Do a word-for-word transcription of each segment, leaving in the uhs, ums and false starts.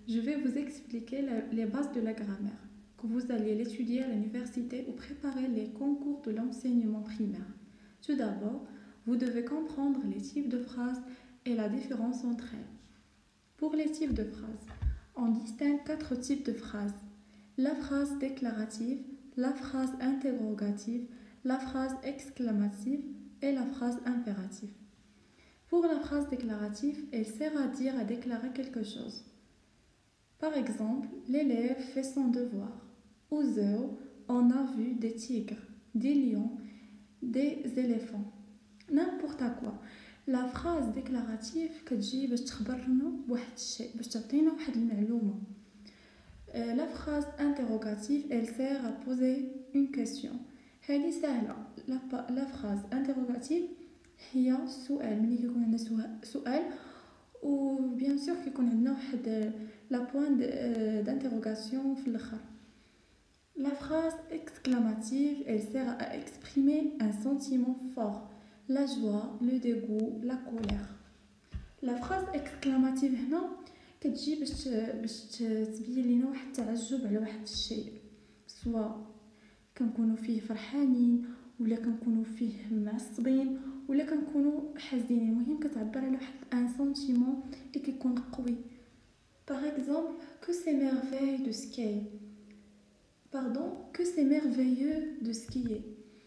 je vais vous expliquer la- les bases de la grammaire, que vous alliez l'étudier à l'université ou préparer les concours de l'enseignement primaire. Tout d'abord, vous devez comprendre les types de phrases et la différence entre elles. Pour les types de phrases, on distingue quatre types de phrases. La phrase déclarative, la phrase interrogative, la phrase exclamative et la phrase impérative. Pour la phrase déclarative, elle sert à dire, à déclarer quelque chose. Par exemple, l'élève fait son devoir. Au zoo, on a vu des tigres, des lions, des éléphants. N'importe quoi. La phrase déclarative كتجي باش تخبرنا بواحد الشيء باش تعطينا واحد المعلومة. Euh, La phrase interrogative, elle sert à poser une question. هذه سهلة. La, pa- la phrase interrogative هي سؤال. ملي كيكون عندنا سؤال- سؤال و bien sûr كيكون عندنا واحد la point de- d'interrogation في الآخر. La phrase exclamative, elle sert à exprimer un sentiment fort. La joie, le dégoût, la colère. La phrase exclamative هنا كتجي باش ت- باش ت- تبين لينا واحد التعجب على واحد الشيء، سواء كنكونوا فيه فرحانين ولا كنكونوا فيه معصبين ولا كنكونوا حزينين. المهم كتعبر على واحد ان سنتيمون اللي كيكون قوي. Par exemple, que c'est merveilleux de skier. Pardon, que c'est merveilleux de skier.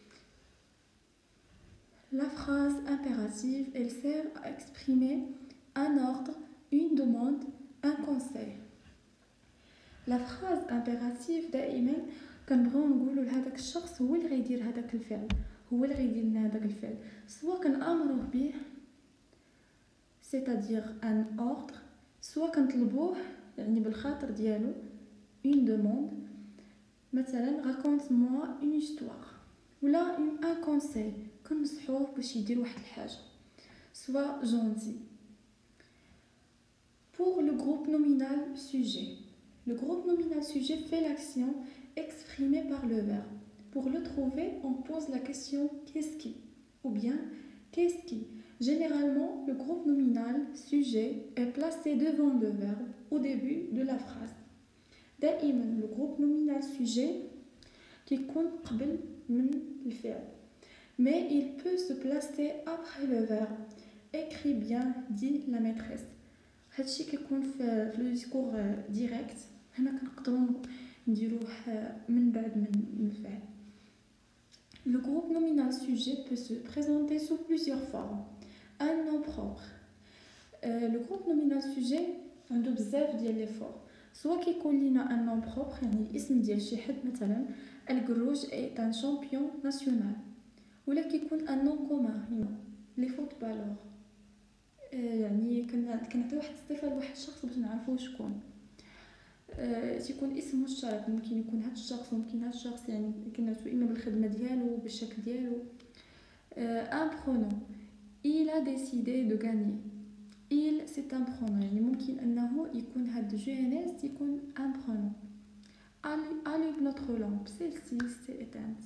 La phrase impérative, elle sert à exprimer un ordre, une demande, un conseil. La phrase impérative دائما كنبغيو نقولوا لهذاك الشخص هو اللي غيدير هذاك الفعل، هو اللي غيدير لنا هذاك الفعل، سواء كنأمروه به c'est-à-dire un ordre، سواء كنطلبوه يعني بالخاطر ديالو une demande، مثلا raconte-moi une histoire، ولا un conseil كنصحوه باش يدير واحد الحاجة، soit gentil. Pour le groupe nominal sujet, le groupe nominal sujet fait l'action exprimée par le verbe. Pour le trouver, on pose la question qu'est-ce qui ou bien qu'est-ce qui. Généralement, le groupe nominal sujet est placé devant le verbe au début de la phrase. دائما le groupe nominal sujet كيكون قبل من الفعل. Mais il peut se placer après le verbe. Écris bien, dit la maîtresse. هادشي كيكون في لو ديسكور ديريكت، هنا كنقدروا نديروه من بعد من الفعل. Le groupe nominal sujet peut se présenter sous plusieurs formes. Un nom propre. Euh, le groupe nominal sujet عنده بزاف ديال لي فور، سواء كيكون لينا un nom propre يعني الاسم ديال شي حد، مثلا القروج est un champion national، ولا كيكون un nom commun يعني لي فوتبالور، يعني كنعطيو واحد الصفه لواحد الشخص باش نعرفوه شكون. أه تيكون اسم مشترك، ممكن يكون هاد الشخص ممكن هاد الشخص، يعني كنعرفو اما بالخدمه ديالو بالشكل ديالو. أه un pronom. Il a décidé de gagner. Il c'est un pronom، يعني ممكن انه يكون هاد جو ان اس يكون un pronom. Allume notre lampe. Celle-ci s'est éteinte.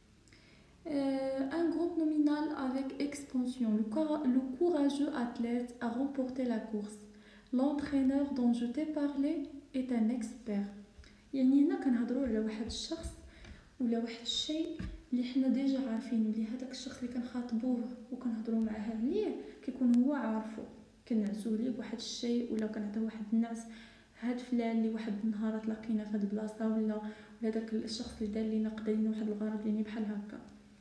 Euh, un groupe nominal avec expansion. Le, cor- le courageux athlète a remporté la course. L'entraîneur dont je t'ai parlé est un expert. يعني هنا كنهضروا على واحد الشخص ولا واحد الشيء اللي حنا ديجا عارفين بلي هذاك الشخص اللي كنخاطبوه وكنهضروا معاه عليه كيكون هو عارفه، كنعسوه ليه بواحد الشيء ولا كنعطيو واحد النعس. هاد فلان اللي واحد النهار تلاقينا في هاد البلاصه، ولا ولا داك الشخص اللي دار لينا قضى لينا واحد الغرض يعني بحال هكا.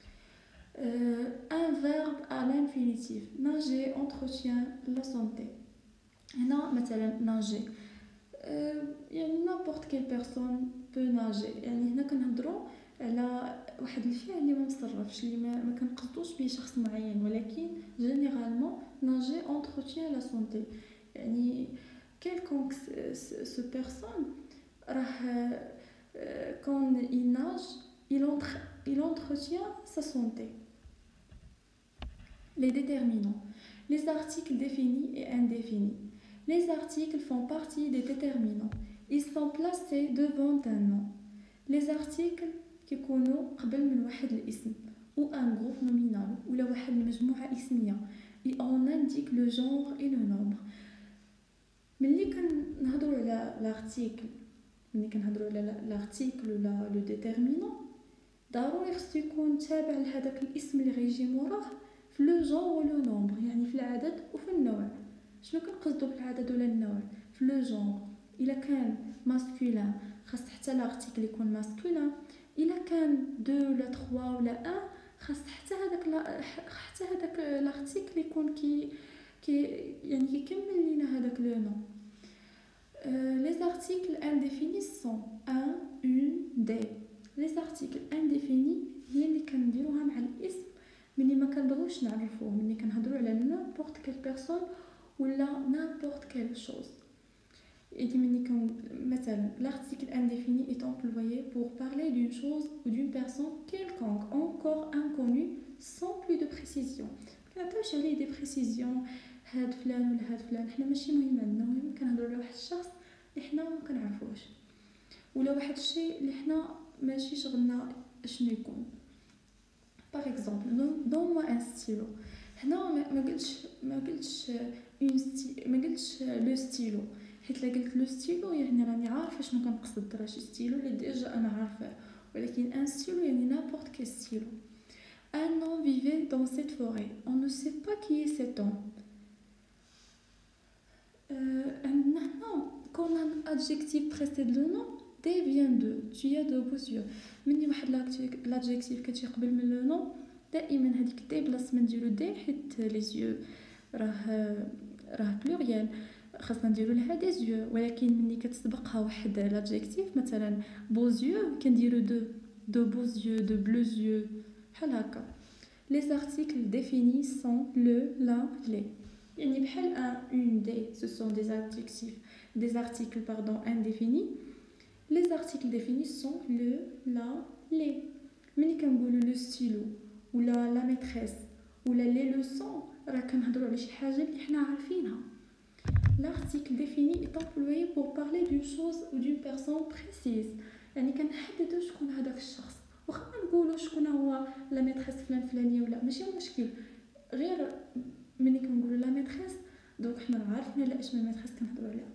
Euh, un verbe à l'infinitif. Nager entretient la santé. هنا مثلا nager euh, يعني n'importe quelle personne peut nager. يعني هنا كنهضروا على واحد الفعل اللي ما مصرفش، اللي ما, ما كنقصدوش به شخص معين، ولكن généralement nager entretient la santé. يعني quelconque ce personne راه quand il nage il, entre, il entretient sa santé. Les déterminants. Les articles définis et indéfinis. Les articles font partie des déterminants. Ils sont placés devant un nom. Les articles كيكونوا قبل من واحد الاسم ou un groupe nominal ولا واحد المجموعة اسمية. Et on indique le genre et le nombre. ملي كنهضروا على على لارتيكل ملي كنهضروا على لارتيكل ولا لو ديتيرمينون ضروري خصو يكون تابع لهذاك الاسم اللي غيجي موراه في لو جون ولو نومبر، يعني في العدد وفي النوع. شنو كنقصدوا بالعدد ولا النوع؟ في لو جون الا كان ماسكولين خاص حتى لارتيكل يكون ماسكولين، الا كان دو ولا ثلاثة ولا واحد خاص حتى هذاك حتى هذاك لارتيكل يكون كي كي يعني كيكمل لينا هذاك لو نون. les articles indéfinis sont un une des. les articles indéfinis هي اللي كنديروها مع الاسم ملي ما كنبغيوش نعرفوه، ملي كنهضروا على n'importe quelle personne ولا n'importe quelle chose. Et مثلا l'article indéfini est employé pour parler d'une chose ou d'une personne quelconque encore inconnue sans plus de précision. كنعطيوش عليه دي بريسيزيون هاد فلان ولا هاد فلان، حنا ماشي مهم عندنا، مهم كنهضروا على واحد الشخص اللي حنا ما كنعرفوش ولا واحد الشيء اللي حنا ماشي شغلنا شنو يكون. باغ اكزومبل دون موا ان ستيلو، هنا ما قلتش ما قلتش اون ستي ما قلتش لو ستيلو، حيت لا قلت لو ستيلو يعني راني عارفه شنو كنقصد، راه شي ستيلو اللي ديجا انا عارفه، ولكن ان ستيلو يعني نابورت كي ستيلو. Un homme vivait dans cette forêt. On ne sait pas qui est cet homme. Euh, quand un adjectif précède le nom, des vient de. Tu as de beaux yeux. مني واحد l'adjectif كتجي قبل من le nom دائما هذيك دي بلاص ما نديرو دي حيت les yeux راه راه بلوريال خاصنا نديرو لها دي زيو، ولكن ملي كتسبقها واحد l'adjectif مثلا beaux yeux كنديرو دو دو beaux yeux de bleus yeux بحال هكا. les articles définis sont le la les. يعني بحال un une des ce sont des adjectifs des articles pardon indéfinis. les articles définis sont le la les. ملي كنقولوا لو ستيلو ولا لا ميتريس ولا لي لوسون راه كنهضروا على شي حاجه اللي حنا عارفينها. l'article défini est employé pour parler d'une chose ou d'une personne précise، يعني كنحددوا شكون هذاك الشخص، واخا ما نقولوا شكون هو لا ميتريس فلان فلانيه ولا ماشي مشكل، غير ملي كنقولوا لا ميتريس دونك حنا عارفين على اش من ميتريس كنهضروا عليها.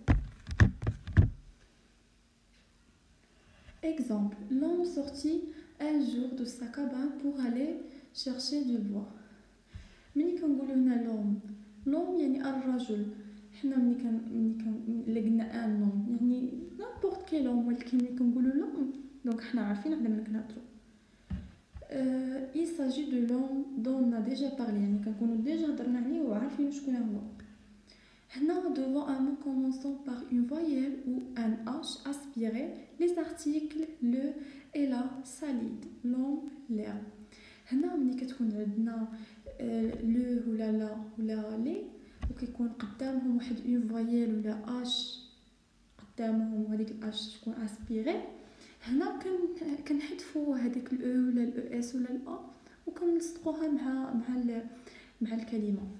exemple l'homme sortit un jour de sa cabane pour aller chercher du bois. ملي كنقولوا هنا l'homme l'homme يعني الرجل، حنا ملي كان ملي كان اللي قلنا ان نوم يعني نابورت كي لوم، ولكن ملي كنقولوا لوم دونك حنا عارفين على من كنهضروا. Euh, il s'agit de l'homme dont on a déjà parlé، يعني كنكونوا ديجا هضرنا عليه وعارفين شكون هو. هنا devant un mot commençant par une voyelle ou un H aspiré les articles le et la s'allient l'homme l'air. هنا ملي كتكون عندنا لو ولا لا ولا لي وكيكون قدامهم واحد اون فويال ولا اش قدامهم وهذيك الاش تكون اسبيري، هنا كنحذفوا هذيك الاو ولا الاو اس ولا الا وكنلصقوها مع مع مع الكلمه.